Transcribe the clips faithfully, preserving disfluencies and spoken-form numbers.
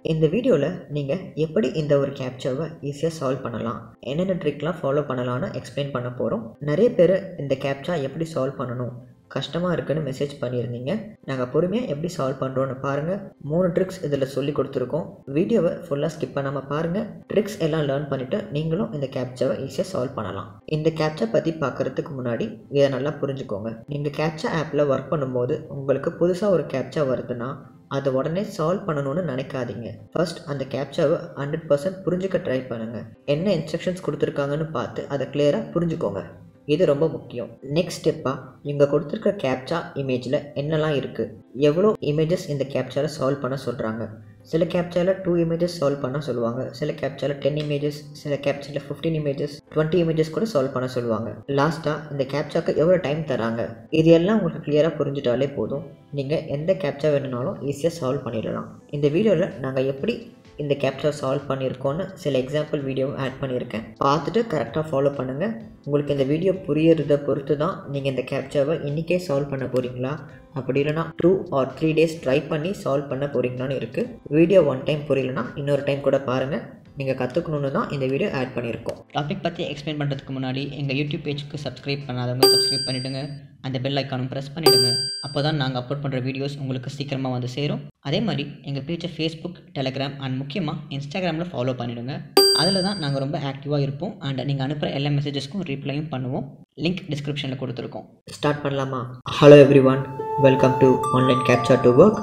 இந்த வீடியோவில் நீங்கள் எப்படி இந்த ஒரு கேப்சாவை ஈஸியாக சால்வ் பண்ணலாம், என்னென்ன ட்ரிக்லாம் ஃபாலோ பண்ணலான்னு எக்ஸ்பிளைன் பண்ண போகிறோம். நிறைய பேர் இந்த கேப்சா எப்படி சால்வ் பண்ணணும் கஷ்டமாக இருக்குன்னு மெசேஜ் பண்ணியிருந்தீங்க. நாங்கள் பொறுமையாக எப்படி சால்வ் பண்ணுறோன்னு பாருங்கள். மூணு ட்ரிக்ஸ் இதில் சொல்லி கொடுத்துருக்கோம். வீடியோவை ஃபுல்லாக ஸ்கிப் பண்ணாமல் பாருங்கள். ட்ரிக்ஸ் எல்லாம் லேர்ன் பண்ணிவிட்டு நீங்களும் இந்த கேப்சாவை ஈஸியாக சால்வ் பண்ணலாம். இந்த கேப்சா பற்றி பார்க்குறதுக்கு முன்னாடி இதை நல்லா புரிஞ்சுக்கோங்க. நீங்கள் கேப்சா ஆப்பில் ஒர்க் பண்ணும்போது உங்களுக்கு புதுசாக ஒரு கேப்சா வருதுன்னா அதை உடனே சால்வ் பண்ணணும்னு நினைக்காதீங்க. ஃபர்ஸ்ட் அந்த கேப்சாவை ஹண்ட்ரட் பர்சன்ட் புரிஞ்சுக்க ட்ரை பண்ணுங்கள். என்ன இன்ஸ்ட்ரக்ஷன்ஸ் கொடுத்துருக்காங்கன்னு பார்த்து அதை கிளியராக புரிஞ்சுக்கோங்க. இது ரொம்ப முக்கியம். நெக்ஸ்ட் ஸ்டெப்பாக இங்கே கொடுத்துருக்க கேப்சா இமேஜில் என்னெல்லாம் இருக்குது, எவ்வளோ இமேஜஸ் இந்த கேப்சாவில் சால்வ் பண்ண சொல்கிறாங்க. சில கேப்சாவில் டூ இமேஜஸ் சால்வ் பண்ண சொல்லுவாங்க, சில கேப்சாவில் டென் இமேஜஸ், சில கேப்சாவில் ஃபிஃப்டீன் இமேஜஸ், டுவெண்ட்டி இமேஜஸ் கூட சால்வ் பண்ண சொல்லுவாங்க. லாஸ்ட்டாக இந்த கேப்சாக்கு எவ்வளோ டைம் தராங்க, இது எல்லாம் உங்களுக்கு கிளியராக புரிஞ்சுட்டாலே போதும். நீங்கள் எந்த கேப்சா வேணுனாலும் ஈஸியாக சால்வ் பண்ணிடலாம். இந்த வீடியோவில் நாங்கள் எப்படி இந்த கேப்சா சால்வ் பண்ணியிருக்கோன்னு சில எக்ஸாம்பிள் வீடியோவும் ஆட் பண்ணியிருக்கேன். பார்த்துட்டு கரெக்டாக ஃபாலோ பண்ணுங்கள். உங்களுக்கு இந்த வீடியோ புரியறதை பொறுத்து தான் நீங்கள் இந்த கேப்சாவை இன்றைக்கே சால்வ் பண்ண போகிறீங்களா, அப்படி இல்லைனா two or three days try பண்ணி சால்வ் பண்ண போகிறீங்களான்னு இருக்குது. வீடியோ ஒன் டைம் புரியலனா இன்னொரு டைம் கூட பாருங்கள். நீங்கள் கற்றுக்கணுன்னு தான் இந்த வீடியோ ஆட் பண்ணியிருக்கோம். டாபிக் பற்றி எக்ஸ்பிளைன் பண்ணுறதுக்கு முன்னாடி எங்கள் யூடியூப் பேஜுக்கு சப்ஸ்கிரைப் பண்ணாதவங்க சப்ஸ்கிரைப் பண்ணிவிடுங்க. அந்த பெல் ஐக்கானும் ப்ரெஸ் பண்ணிவிடுங்க. அப்போ தான் நாங்கள் அப்லோட் பண்ணுற வீடியோஸ் உங்களுக்கு சீக்கிரமாக வந்து சேரும். அதே மாதிரி எங்கள் பேஜை ஃபேஸ்புக், டெலிகிராம் அண்ட் முக்கியமாக இன்ஸ்டாகிராமில் ஃபாலோ பண்ணிவிடுங்க. அதில் தான் நாங்கள் ரொம்ப ஆக்டிவாக இருப்போம். அண்ட் நீங்கள் அனுப்புகிற எல்லா மெசேஜஸ்க்கும் ரீப்ளையும் பண்ணுவோம். லிங்க் டிஸ்கிரிப்ஷனில் கொடுத்துருக்கோம். ஸ்டார்ட் பண்ணலாமா? Hello everyone, welcome to online captcha to work.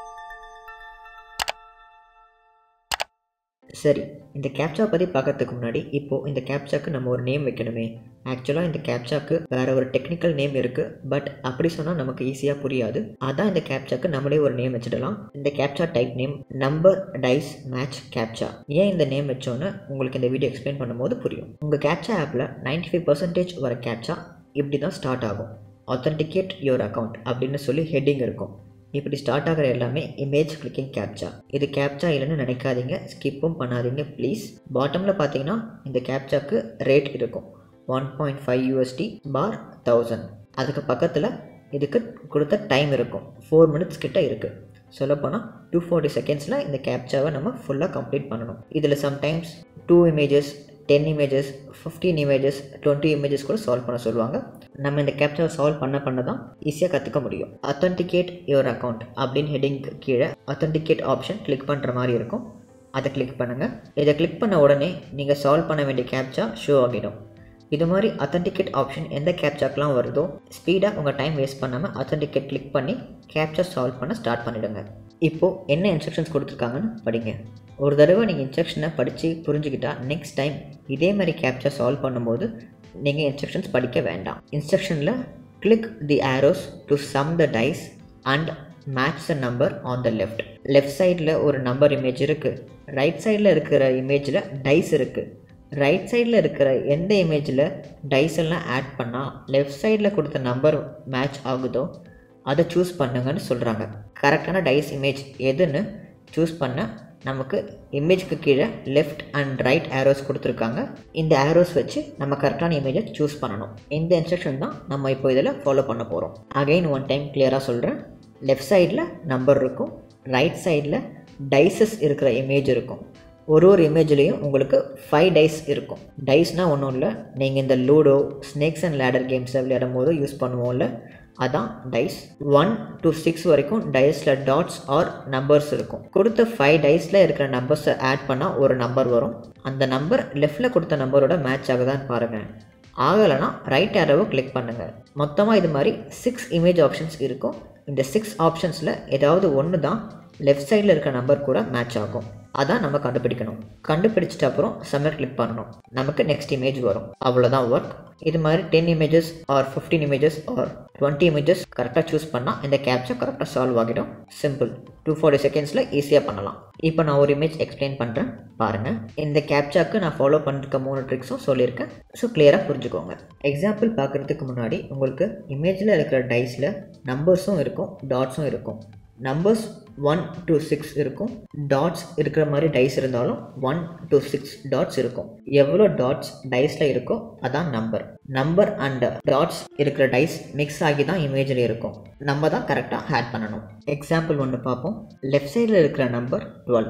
சரி, இந்த கேப்சா பற்றி பார்க்கறதுக்கு முன்னாடி இப்போது இந்த கேப்சாக்கு நம்ம ஒரு நேம் வைக்கணுமே. ஆக்சுவலாக இந்த கேப்சாக்கு வேறு ஒரு டெக்னிக்கல் நேம் இருக்குது. பட் அப்படி சொன்னால் நமக்கு ஈஸியாக புரியாது. அதான் இந்த கேப்சாக்கு நம்மளே ஒரு நேம் வச்சிடலாம். இந்த captcha type name number dice match captcha. ஏன் இந்த நேம் வச்சோன்னு உங்களுக்கு இந்த வீடியோ எக்ஸ்பிளைன் பண்ணும்போது புரியும். உங்கள் கேப்சா ஆப்பில் நைன்டி ஃபைவ் பர்சன்டேஜ் வர கேப்சா இப்படி தான் ஸ்டார்ட் ஆகும். ஆத்தென்டிகேட் யுவர் அக்கௌண்ட் அப்படின்னு சொல்லி ஹெட்டிங் இருக்கும். இப்படி ஸ்டார்ட் ஆகிற எல்லாமே இமேஜ் கிளிக்கிங் கேப்சா. இது கேப்சா இல்லைன்னு நினைக்காதீங்க, ஸ்கிப்பும் பண்ணாதீங்க ப்ளீஸ். பாட்டமில் பார்த்தீங்கன்னா இந்த கேப்சாக்கு ரேட் இருக்கும் one point five USD per thousand. அதுக்கு பக்கத்தில் இதுக்கு கொடுத்த டைம் இருக்கும், ஃபோர் மினிட்ஸ் கிட்ட இருக்குது. சொல்லப்போனால் டூ ஃபார்ட்டி செகண்ட்ஸில் இந்த கேப்சாவை நம்ம ஃபுல்லாக கம்ப்ளீட் பண்ணணும். இதில் sometimes two images, ten images, fifteen images, twenty images கூட சால்வ் பண்ண சொல்லுவாங்க. நம்ம இந்த கேப்சாவை சால்வ் பண்ண பண்ண தான் ஈஸியாக கற்றுக்க முடியும். அத்தென்டிகேட் யுவர் அக்கௌண்ட் அப்படின்னு ஹெட்டிங் கீழே அத்தென்டிகேட் ஆப்ஷன் கிளிக் பண்ணுற மாதிரி இருக்கும். அதை கிளிக் பண்ணுங்கள். இதை கிளிக் பண்ண உடனே நீங்கள் சால்வ் பண்ண வேண்டிய கேப்சா ஷோ ஆகிடும். இது மாதிரி அத்தென்டிகேட் ஆப்ஷன் எந்த கேப்சாக்கெலாம் வருதோ ஸ்பீடாக உங்கள் டைம் வேஸ்ட் பண்ணாமல் அத்தென்டிகேட் கிளிக் பண்ணி கேப்சா சால்வ் பண்ண ஸ்டார்ட் பண்ணிவிடுங்க. இப்போது என்ன இன்ஸ்ட்ரக்ஷன்ஸ் கொடுத்துருக்காங்கன்னு படிங்க. ஒரு தடவை நீங்கள் இன்ஸ்ட்ரக்ஷனை படித்து புரிஞ்சுக்கிட்டால் நெக்ஸ்ட் டைம் இதே மாதிரி கேப்சா சால்வ் பண்ணும்போது நீங்கள் இன்ஸ்ட்ரக்ஷன்ஸ் படிக்க வேண்டாம். இன்ஸ்ட்ரக்ஷனில் click the arrows to sum the dice and match the number on the left. Left சைடில் ஒரு நம்பர் இமேஜ் இருக்குது, ரைட் சைடில் இருக்கிற இமேஜில் டைஸ் இருக்குது. ரைட் சைடில் இருக்கிற எந்த இமேஜில் டைஸ் எல்லாம் ஆட் பண்ணால் லெஃப்ட் சைடில் கொடுத்த நம்பர் மேட்ச் ஆகுதோ அதை சூஸ் பண்ணுங்கன்னு சொல்கிறாங்க. கரெக்டான டைஸ் இமேஜ் எதுன்னு சூஸ் பண்ண நமக்கு இமேஜுக்கு கீழே லெஃப்ட் அண்ட் ரைட் ஆரோஸ் கொடுத்துருக்காங்க. இந்த ஆரோஸ் வச்சு நம்ம கரெக்டான இமேஜை சூஸ் பண்ணணும். இந்த இன்ஸ்ட்ரக்ஷன் தான் நம்ம இப்போ இதில் ஃபாலோ பண்ண போகிறோம். அகைன் ஒன் டைம் கிளியராக சொல்கிறேன். லெஃப்ட் சைடில் நம்பர் இருக்கும், ரைட் சைடில் டைஸஸ் இருக்கிற இமேஜ் இருக்கும். ஒரு ஒரு இமேஜ்லேயும் உங்களுக்கு ஃபைவ் டைஸ் இருக்கும். டைஸ்னால் ஒன்றும் இல்லை, நீங்கள் இந்த லூடோ, ஸ்னேக்ஸ் அண்ட் லேடர் கேம்ஸை விளையாடும் போது யூஸ் பண்ணுவோம்ல, அதான் டைஸ். ஒன் டு சிக்ஸ் வரைக்கும் டைஸில் டாட்ஸ் ஆர் நம்பர்ஸ் இருக்கும். கொடுத்த ஃபைவ் டைஸில் இருக்கிற நம்பர்ஸை ஆட் பண்ணால் ஒரு நம்பர் வரும். அந்த நம்பர் லெஃப்டில் கொடுத்த நம்பரோட மேட்ச் ஆகுதான்னு பாருங்கள். ஆகலைன்னா ரைட் ஆரோவை கிளிக் பண்ணுங்கள். மொத்தமாக இது மாதிரி சிக்ஸ் இமேஜ் ஆப்ஷன்ஸ் இருக்கும். இந்த சிக்ஸ் ஆப்ஷன்ஸில் ஏதாவது ஒன்று தான் லெஃப்ட் சைடில் இருக்கிற நம்பர் கூட மேட்ச் ஆகும். அதான் நம்ம கண்டுபிடிக்கணும். கண்டுபிடிச்சிட்ட அப்புறம் சப்மிட் கிளிக் பண்ணணும். நமக்கு நெக்ஸ்ட் இமேஜ் வரும். அவ்வளோதான் ஒர்க். இது மாதிரி ten images or fifteen images or twenty images கரெக்டாக சூஸ் பண்ணால் இந்த கேப்சா கரெக்டாக சால்வ் ஆகிடும். சிம்பிள். டூ ஃபார்ட்டி செகண்ட்ஸில் ஈஸியாக பண்ணலாம். இப்போ நான் ஒரு இமேஜ் எக்ஸ்பிளைன் பண்ணுறேன் பாருங்கள். இந்த கேப்சாக்கு நான் ஃபாலோ பண்ணிருக்க மூணு ட்ரிக்ஸும் சொல்லியிருக்கேன். ஸோ கிளியராக புரிஞ்சுக்கோங்க. எக்ஸாம்பிள் பார்க்குறதுக்கு முன்னாடி உங்களுக்கு இமேஜில் இருக்கிற டைஸில் நம்பர்ஸும் இருக்கும், டாட்ஸும் இருக்கும். நம்பர்ஸ் ஒன் டு சிக்ஸ் இருக்கும், டாட்ஸ் இருக்கிற மாதிரி டைஸ் இருந்தாலும் ஒன் டு சிக்ஸ் டாட்ஸ் இருக்கும். எவ்வளோ டாட்ஸ் டைஸில் இருக்கோ அதான் நம்பர். நம்பர் அண்ட் டாட்ஸ் இருக்கிற டைஸ் மிக்ஸ் ஆகி தான் இமேஜில் இருக்கும். நம்ம தான் கரெக்டாக ஆட் பண்ணணும். எக்ஸாம்பிள் ஒன்று பார்ப்போம். லெஃப்ட் சைடில் இருக்கிற நம்பர் டுவெல்.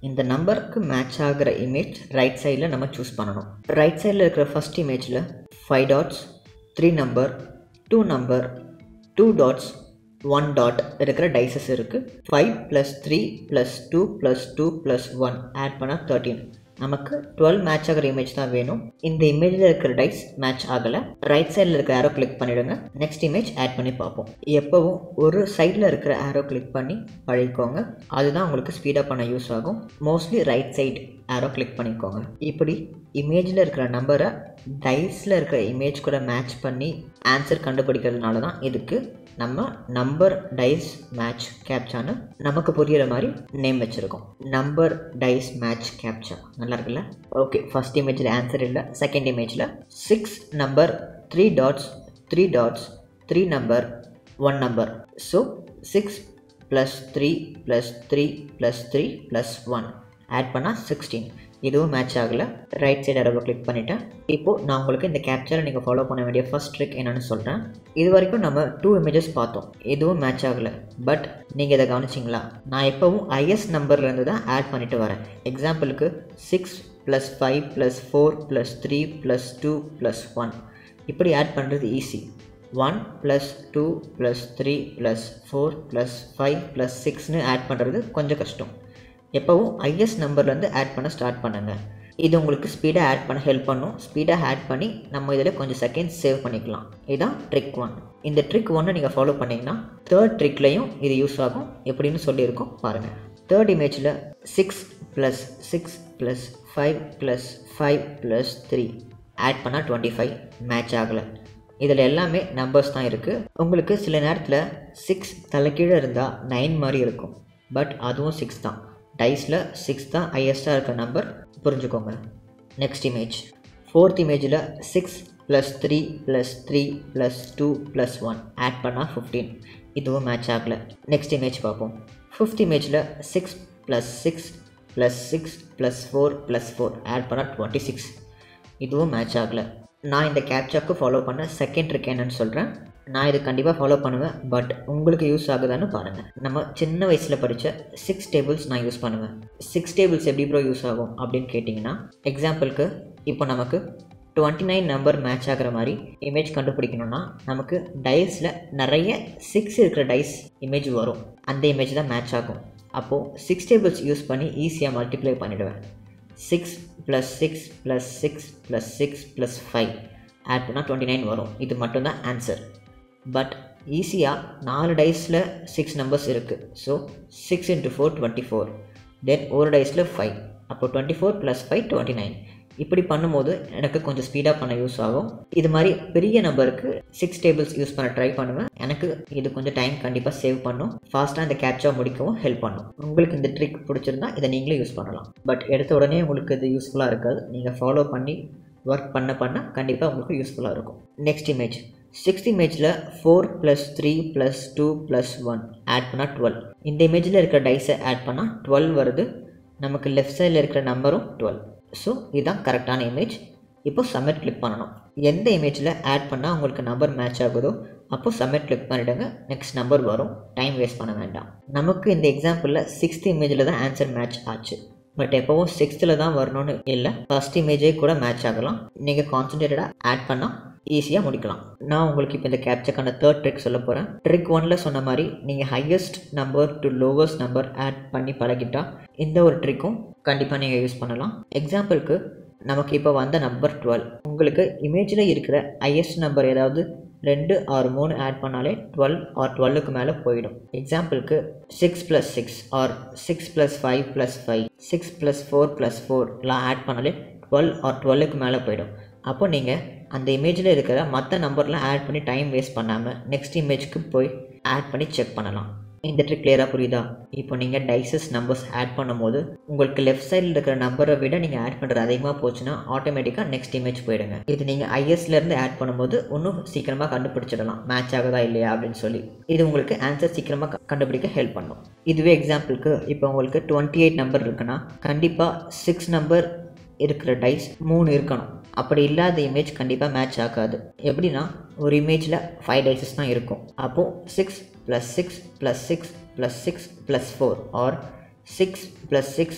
இந்த நம்பருக்கு மேட்ச் ஆகிற இமேஜ் ரைட் சைடில் நம்ம சூஸ் பண்ணணும். ரைட் சைடில் இருக்கிற ஃபஸ்ட் இமேஜில் five dots, three number, two number, two dots, one dot இருக்கிற டைசஸ் இருக்குது. Five plus three plus two plus two plus one add பண்ணால் தேர்ட்டீன். நமக்கு டுவெல் மேட்ச் ஆகிற இமேஜ் தான் வேணும். இந்த இமேஜில் இருக்கிற டைஸ் மேட்ச் ஆகலை. ரைட் சைடில் இருக்கிற ஆரோ கிளிக் பண்ணிவிடுங்க. நெக்ஸ்ட் இமேஜ் ஆட் பண்ணி பார்ப்போம். எப்போவும் ஒரு சைடில் இருக்கிற ஆரோ கிளிக் பண்ணி பழகிக்கோங்க. அதுதான் உங்களுக்கு ஸ்பீடாக பண்ண யூஸ் ஆகும். Mostly right side arrow click பண்ணிக்கோங்க. இப்படி இமேஜில் இருக்கிற நம்பரை டைஸில் இருக்கிற இமேஜ் கூட மேட்ச் பண்ணி ஆன்சர் கண்டுபிடிக்கிறதுனால தான் இதுக்கு நம்ம நம்பர் டைஸ் மேட்ச் கேப்சான்னு நமக்கு புரிகிற மாதிரி நேம் வச்சுருக்கோம். Number dice match captcha. நல்லா இருக்குல்ல? ஓகே, ஃபர்ஸ்ட் இமேஜில் ஆன்சர் இல்லை. செகண்ட் இமேஜில் six number, three dots, three dots, three number, one number. So six plus three plus three plus three plus one add பண்ணால் சிக்ஸ்டீன். இதுவும் match ஆகலை. Right side அரவை click பண்ணிவிட்டேன். இப்போது நான் உங்களுக்கு இந்த கேப்சரை நீங்கள் ஃபாலோ பண்ண வேண்டிய ஃபர்ஸ்ட் ட்ரிக் என்னென்னு சொல்கிறேன். இது வரைக்கும் நம்ம டூ இமேஜஸ் பார்த்தோம். இதுவும் மேட்ச் ஆகலை. பட் நீங்கள் இதை கவனிச்சிங்களா? நான் எப்போவும் ஐஎஸ் நம்பர்லேருந்து தான் ஆட் பண்ணிட்டு வரேன். எக்ஸாம்பிளுக்கு six plus five plus four plus three plus two plus one இப்படி ஆட் பண்ணுறது easy. One plus two plus three plus four plus five plus சிக்ஸ்னு ஆட் பண்ணுறது கொஞ்சம் கஷ்டம். எப்போவும் ஐஎஸ் நம்பர்லேருந்து ஆட் பண்ண ஸ்டார்ட் பண்ணுங்கள். இது உங்களுக்கு ஸ்பீடாக ஆட் பண்ண ஹெல்ப் பண்ணும். ஸ்பீடாக ஆட் பண்ணி நம்ம இதில் கொஞ்சம் செகண்ட்ஸ் சேவ் பண்ணிக்கலாம். இதுதான் ட்ரிக் ஒன். இந்த ட்ரிக் ஒன்னை நீங்கள் ஃபாலோ பண்ணிங்கன்னா தேர்ட் ட்ரிக்லையும் இது யூஸ் ஆகும். எப்படின்னு சொல்லியிருக்கோம் பாருங்கள். தேர்ட் இமேஜில் six plus six plus five plus five plus three add பண்ணால் டுவெண்ட்டி ஃபைவ் மேட்ச் ஆகலை. இதில் எல்லாமே நம்பர்ஸ் தான் இருக்குது. உங்களுக்கு சில நேரத்தில் சிக்ஸ் தலைக்கீழே இருந்தால் நைன் மாதிரி இருக்கும். பட் அதுவும் சிக்ஸ் தான். டைஸில் சிக்ஸ் தான் ஹையஸ்ட்டாக இருக்கிற நம்பர், புரிஞ்சுக்கோங்க. Next image. ஃபோர்த் இமேஜில் six plus three plus three plus two plus one add பண்ணால் ஃபிஃப்டீன். இதுவும் மேட்ச் ஆகலை. நெக்ஸ்ட் இமேஜ் பார்ப்போம். ஃபிஃப்த் இமேஜில் six plus six plus six plus four plus four add பண்ணால் டுவெண்ட்டி சிக்ஸ். இதுவும் match ஆகலை. நான் இந்த கேப்சாக்கு ஃபாலோ பண்ண செகண்ட் ட்ரிக் என்னன்னு சொல்கிறேன். நான் இது கண்டிப்பாக ஃபாலோ பண்ணுவேன். பட் உங்களுக்கு யூஸ் ஆகுதான்னு பாருங்கள். நம்ம சின்ன வயசில் படித்த சிக்ஸ் டேபிள்ஸ் நான் யூஸ் பண்ணுவேன். சிக்ஸ் டேபிள்ஸ் எப்படி ப்ரோ யூஸ் ஆகும் அப்படின்னு கேட்டிங்கன்னா, எக்ஸாம்பிளுக்கு இப்போ நமக்கு டுவெண்ட்டி நைன் நம்பர் மேட்ச் ஆகிற மாதிரி இமேஜ் கண்டுபிடிக்கணும்னா நமக்கு டைஸில் நிறைய சிக்ஸ் இருக்கிற டைஸ் இமேஜ் வரும். அந்த இமேஜ் தான் மேட்ச் ஆகும். அப்போது சிக்ஸ் டேபிள்ஸ் யூஸ் பண்ணி ஈஸியாக மல்டிப்ளை பண்ணிவிடுவேன். Six plus six plus six plus six plus five add பண்ணால் டுவெண்ட்டி நைன் வரும். இது மட்டும்தான் ஆன்சர். பட் ஈஸியாக நாலு டைஸில் சிக்ஸ் நம்பர்ஸ் இருக்குது. So six into four twenty four. Then ஒரு டைஸில் ஃபைவ். அப்போ twenty four plus five twenty nine. இப்படி பண்ணும்போது எனக்கு கொஞ்சம் ஸ்பீடாக பண்ண யூஸ் ஆகும். இது மாதிரி பெரிய நம்பருக்கு சிக்ஸ் டேபிள்ஸ் யூஸ் பண்ண ட்ரை பண்ணுவேன். எனக்கு இது கொஞ்சம் டைம் கண்டிப்பாக சேவ் பண்ணும். ஃபாஸ்ட்டாக இந்த கேப்சா முடிக்கவும் ஹெல்ப் பண்ணும். உங்களுக்கு இந்த ட்ரிக் பிடிச்சிருந்தா இதை நீங்களே யூஸ் பண்ணலாம். பட் எடுத்த உடனே உங்களுக்கு இது யூஸ்ஃபுல்லாக இருக்காது. நீங்கள் ஃபாலோ பண்ணி ஒர்க் பண்ண பண்ண கண்டிப்பாக உங்களுக்கு யூஸ்ஃபுல்லாக இருக்கும். Next image. சிக்ஸ்த் இமேஜில் four plus three plus two plus one add பண்ணால் டுவெல். இந்த இமேஜில் இருக்கிற டைஸை ஆட் பண்ணால் டுவெல் வருது. நமக்கு லெஃப்ட் சைடில் இருக்கிற நம்பரும் டுவெல். ஸோ இதுதான் கரெக்டான இமேஜ். இப்போ சப்மிட் கிளிக் பண்ணணும். எந்த இமேஜில் ஆட் பண்ணால் உங்களுக்கு நம்பர் மேட்ச் ஆகுதோ அப்போது சப்மிட் கிளிக் பண்ணிவிடுங்க. நெக்ஸ்ட் நம்பர் வரும். டைம் வேஸ்ட் பண்ண வேண்டாம். நமக்கு இந்த எக்ஸாம்பிளில் சிக்ஸ்த் இமேஜில் தான் ஆன்சர் மேட்ச் ஆச்சு. பட் எப்போவும் சிக்ஸ்த்தில் தான் வரணும்னு இல்லை. ஃபஸ்ட் இமேஜே கூட மேட்ச் ஆகலாம். நீங்கள் கான்சன்ட்ரேட்டடாக ஆட் பண்ணால் ஈஸியாக முடிக்கலாம். நான் உங்களுக்கு இப்போ இந்த கேப்சாக்கான தேர்ட் ட்ரிக் சொல்ல போகிறேன். ட்ரிக் ஒனில் சொன்ன மாதிரி நீங்கள் highest number to lowest number add பண்ணி பழகிட்டால் இந்த ஒரு ட்ரிக்கும் கண்டிப்பாக நீங்கள் யூஸ் பண்ணலாம். எக்ஸாம்பிளுக்கு நமக்கு இப்போ வந்த நம்பர் டுவெல். உங்களுக்கு இமேஜில் இருக்கிற ஹையஸ்ட் நம்பர் ஏதாவது ரெண்டு ஆர் மூணு ஆட் பண்ணாலே டுவெல் ஆர் டுவெல்லுக்கு மேலே போயிடும். எக்ஸாம்பிளுக்கு six plus six or six plus five plus five six plus four plus ஃபோர்லாம் ஆட் பண்ணாலே டுவெல் ஆர் டுவெல்லுக்கு மேலே போயிடும். அப்போ நீங்கள் அந்த இமேஜில் இருக்கிற மற்ற நம்பர்லாம் ஆட் பண்ணி டைம் வேஸ்ட் பண்ணாமல் நெக்ஸ்ட் இமேஜ்க்கு போய் ஆட் பண்ணி செக் பண்ணலாம். இந்த ட்ரிக் கிளியராக புரியுதா? இப்போ நீங்கள் டைசஸ் நம்பர்ஸ் ஆட் பண்ணும்போது உங்களுக்கு லெஃப்ட் சைடில் இருக்கிற நம்பரை விட நீங்கள் ஆட் பண்ணுறது அதிகமாக போச்சுன்னா ஆட்டோமேட்டிக்காக நெக்ஸ்ட் இமேஜ் போயிடுங்க. இது நீங்கள் ஐஎஸ்லேருந்து ஆட் பண்ணும்போது இன்னும் சீக்கிரமாக கண்டுபிடிச்சிடலாம் மேட்ச் ஆகுதா இல்லையா அப்படின்னு சொல்லி. இது உங்களுக்கு ஆன்சர் சீக்கிரமாக கண்டுபிடிக்க ஹெல்ப் பண்ணும். இதுவே எக்ஸாம்பிளுக்கு இப்போ உங்களுக்கு டுவெண்ட்டி எயிட் நம்பர் இருக்குன்னா கண்டிப்பாக சிக்ஸ் நம்பர் இருக்கிற டைஸ் மூணு இருக்கணும். அப்படி இல்லாத இமேஜ் கண்டிப்பாக மேட்ச் ஆகாது. எப்படின்னா ஒரு இமேஜில் ஃபைவ் டைசஸ் தான் இருக்கும். அப்போது six plus six plus six plus six plus four or six plus six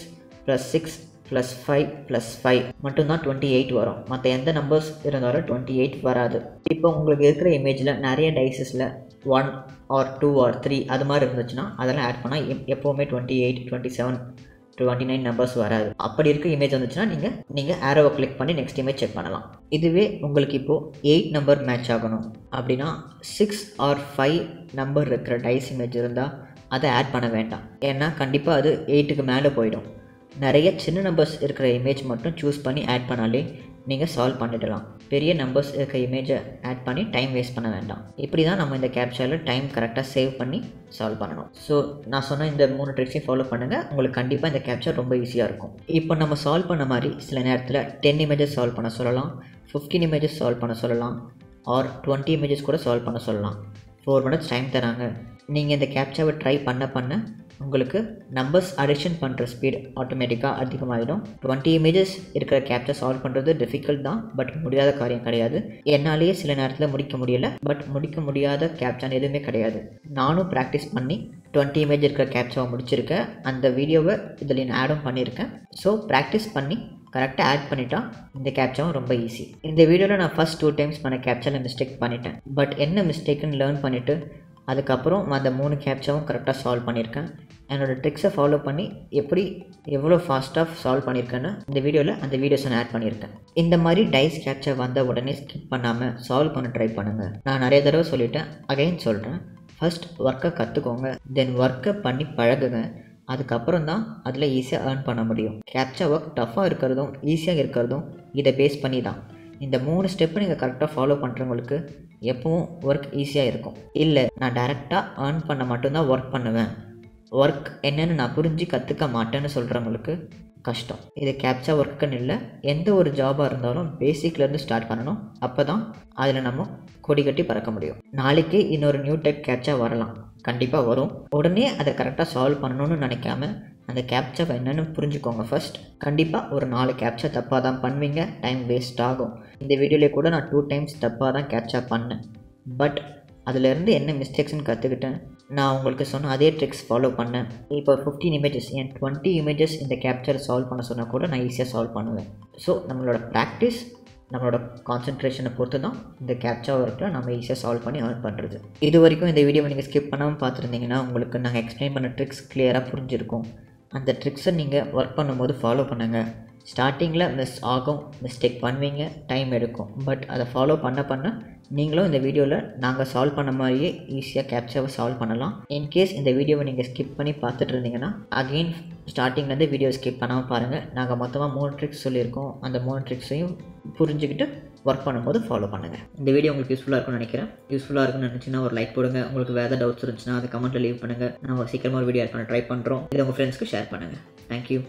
plus six plus five plus five மட்டும்தான் டுவெண்ட்டி எயிட் வரும். மற்ற எந்த நம்பர்ஸ் இருந்தாலும் டுவெண்ட்டி எயிட் வராது. இப்போ உங்களுக்கு இருக்கிற இமேஜில் நிறைய டைசஸில் one or two or three அது மாதிரி இருந்துச்சுன்னா அதெல்லாம் ஆட் பண்ணால் எப் எப்போவுமே twenty eight twenty seven twenty nine numbers வராது. அப்படி இருக்க இமேஜ் வந்துச்சுன்னா நீங்கள் நீங்கள் ஆரோவை கிளிக் பண்ணி நெக்ஸ்ட் இமேஜ் செக் பண்ணலாம். இதுவே உங்களுக்கு இப்போது எயிட் நம்பர் மேட்ச் ஆகணும் அப்படின்னா சிக்ஸ் ஆர் ஃபைவ் நம்பர் இருக்கிற டைஸ் இமேஜ் இருந்தால் அதை ஆட் பண்ண வேண்டாம். ஏன்னா கண்டிப்பாக அது எயிட்டுக்கு மேலே போயிடும். நிறைய சின்ன நம்பர்ஸ் இருக்கிற இமேஜ் மட்டும் சூஸ் பண்ணி ஆட் பண்ணாலே நீங்கள் சால்வ் பண்ணிடலாம். பெரிய நம்பர்ஸ் இருக்கிற இமேஜை ஆட் பண்ணி டைம் வேஸ்ட் பண்ண வேண்டாம். இப்படி தான் நம்ம இந்த கேப்சாவில் டைம் கரெக்டாக சேவ் பண்ணி சால்வ் பண்ணணும். ஸோ நான் சொன்ன இந்த மூணு ட்ரிக்ஸையும் ஃபாலோ பண்ணுங்கள். உங்களுக்கு கண்டிப்பாக இந்த கேப்சா ரொம்ப ஈஸியாக இருக்கும். இப்போ நம்ம சால்வ் பண்ண மாதிரி சில நேரத்தில் டென் இமேஜஸ் சால்வ் பண்ண சொல்லலாம், ஃபிஃப்டீன் இமேஜஸ் சால்வ் பண்ண சொல்லலாம், ஆர் டுவெண்ட்டி இமேஜஸ் கூட சால்வ் பண்ண சொல்லலாம். ஃபோர் மினிட்ஸ் டைம் தராங்க. நீங்கள் இந்த கேப்சாவை ட்ரை பண்ண பண்ண உங்களுக்கு நம்பர்ஸ் அடிஷன் பண்ணுற ஸ்பீட் ஆட்டோமேட்டிக்காக அதிகமாகிடும். டுவெண்ட்டி இமேஜஸ் இருக்கிற கேப்சா சால்வ் பண்ணுறது டிஃபிகல்ட் தான், பட் முடியாத காரியம் கிடையாது. என்னாலேயே சில நேரத்தில் முடிக்க முடியலை, பட் முடிக்க முடியாத கேப்சான்னு எதுவுமே கிடையாது. நானும் ப்ராக்டிஸ் பண்ணி டுவெண்ட்டி இமேஜ் இருக்கிற கேப்சாவை முடிச்சிருக்கேன். அந்த வீடியோவை இதில் நான் ஆடும் பண்ணியிருக்கேன். ஸோ ப்ராக்டிஸ் பண்ணி கரெக்டாக ஆட் பண்ணிட்டா இந்த கேப்சாவும் ரொம்ப ஈஸி. இந்த வீடியோவில் நான் ஃபஸ்ட் டூ டைம்ஸ் பண்ண கேப்சாவில் மிஸ்டேக் பண்ணிட்டேன். பட் என்ன மிஸ்டேக்குன்னு லேர்ன் பண்ணிவிட்டு அதுக்கப்புறம் அந்த மூணு கேப்சாவும் கரெக்டாக சால்வ் பண்ணியிருக்கேன். என்னோடய ட்ரிக்ஸை ஃபாலோ பண்ணி எப்படி எவ்வளோ ஃபாஸ்ட்டாக சால்வ் பண்ணியிருக்கேன்னு இந்த வீடியோவில் அந்த வீடியோஸை நான் ஆட் பண்ணியிருக்கேன். இந்த மாதிரி டைஸ் கேப்சா வந்த உடனே ஸ்கிப் பண்ணாமல் சால்வ் பண்ண ட்ரை பண்ணுங்கள். நான் நிறைய தடவை சொல்லிட்டேன், அகைன் சொல்கிறேன். ஃபஸ்ட் ஒர்க்கை கற்றுக்கோங்க, தென் ஒர்க்கை பண்ணி பழகுங்க. அதுக்கப்புறம் தான் அதில் ஈஸியாக ஏர்ன் பண்ண முடியும். கேப்சா ஒர்க் டஃப்பாக இருக்கிறதும் ஈஸியாக இருக்கிறதும் இதை பேஸ் பண்ணி தான். இந்த மூணு ஸ்டெப்பை நீங்கள் கரெக்டாக ஃபாலோ பண்ணுறவங்களுக்கு எப்பவும் ஒர்க் ஈஸியாக இருக்கும். இல்லை நான் டைரெக்டாக ஏர்ன் பண்ண மட்டும்தான் ஒர்க் பண்ணுவேன், ஒர்க் என்னென்னு நான் புரிஞ்சு கற்றுக்க மாட்டேன்னு சொல்கிறவங்களுக்கு கஷ்டம். இது கேப்சா ஒர்க்குன்னு இல்லை, எந்த ஒரு ஜாபாக இருந்தாலும் பேசிக்லேருந்து ஸ்டார்ட் பண்ணணும். அப்போ தான் அதில் நம்ம கொடி கட்டி பறக்க முடியும். நாளைக்கே இன்னொரு நியூ டைப் கேப்சா வரலாம், கண்டிப்பாக வரும். உடனே அதை கரெக்டாக சால்வ் பண்ணணும்னு நினைக்காம அந்த கேப்சா என்னென்னு புரிஞ்சுக்கோங்க ஃபஸ்ட். கண்டிப்பாக ஒரு நாலு கேப்சா தப்பாக தான் பண்ணுவீங்க, டைம் வேஸ்ட் ஆகும். இந்த வீடியோவிலே கூட நான் டூ டைம்ஸ் தப்பாக தான் கேப்சா பண்ணேன். பட் அதிலேருந்து என்ன மிஸ்டேக்ஸ்ன்னு கற்றுக்கிட்டேன். நான் உங்களுக்கு சொன்ன அதே ட்ரிக்ஸ் ஃபாலோ பண்ணேன். இப்போ ஃபிஃப்டீன் இமேஜஸ் என் டுவெண்ட்டி இமேஜஸ் இந்த கேப்சர் சால்வ் பண்ண சொன்னால் கூட நான் ஈஸியாக சால்வ் பண்ணுவேன். ஸோ நம்மளோட ப்ராக்டிஸ், நம்மளோட கான்சன்ட்ரேஷனை பொறுத்து தான் இந்த கேப்சா ஒர்க்கில் நம்ம ஈஸியாக சால்வ் பண்ணி ஏர்ன் பண்ணுறது. இது வரைக்கும் இந்த வீடியோவை நீங்கள் ஸ்கிப் பண்ணாமல் பார்த்துருந்தீங்கன்னா உங்களுக்கு நாங்கள் எக்ஸ்பிளைன் பண்ண ட்ரிக்ஸ் கிளியராக புரிஞ்சிருக்கும். அந்த ட்ரிக்ஸை நீங்கள் ஒர்க் பண்ணும்போது ஃபாலோ பண்ணுங்கள். ஸ்டார்டிங்கில் மிஸ் ஆகும், மிஸ்டேக் பண்ணுவீங்க, டைம் எடுக்கும். பட் அதை ஃபாலோ பண்ண பண்ண நீங்களும் இந்த வீடியோவில் நாங்கள் சால்வ் பண்ண மாதிரியே ஈஸியாக கேப்சாவை சால்வ் பண்ணலாம். இன்கேஸ் இந்த வீடியோவை நீங்கள் ஸ்கிப் பண்ணி பார்த்துட்டு இருந்தீங்கன்னா அகெயின் ஸ்டார்டிங்லேருந்து வீடியோ ஸ்கிப் பண்ணாமல் பாருங்கள். நாங்கள் மொத்தமாக மூணு ட்ரிக்ஸ் சொல்லியிருக்கோம். அந்த மூணு ட்ரிக்ஸையும் புரிஞ்சுக்கிட்டு ஒர்க் பண்ணும்போது ஃபாலோ பண்ணுங்கள். இந்த வீடியோ உங்களுக்கு யூஸ்ஃபுல்லாக இருக்கும்னு நினைக்கிறேன். யூஸ்ஃபுல்லாக இருக்குன்னு நினச்சிங்கன்னா ஒரு லைக் போடுங்க. உங்களுக்கு வேறு டவுட்ஸ் இருந்துச்சுன்னா அதை கமெண்ட்டில் லீவ் பண்ணுங்கள். நம்ம சீக்கிரமாக ஒரு வீடியோ ஆட் பண்ண ட்ரை பண்ணுறோம். இதை உங்கள் ஃப்ரெண்ட்ஸ்க்கு ஷேர் பண்ணுங்கள். தேங்க்யூ.